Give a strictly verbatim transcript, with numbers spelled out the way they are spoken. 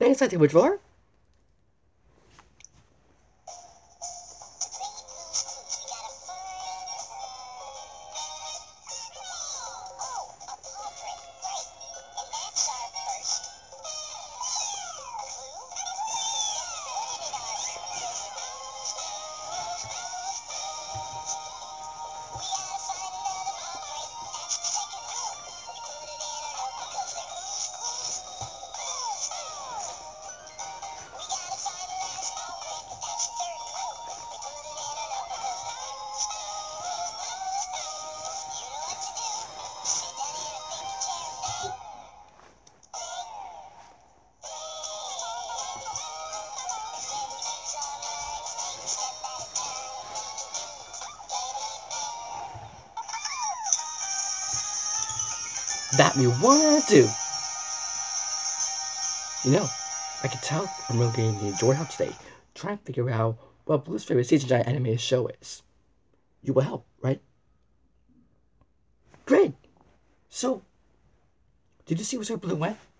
Thanks, I think, drawer. That we wanna do. You know, I can tell I'm really going to enjoy how today. Try and figure out what Blue's favorite C G I animated show is. You will help, right? Great. So, did you see where Blue went?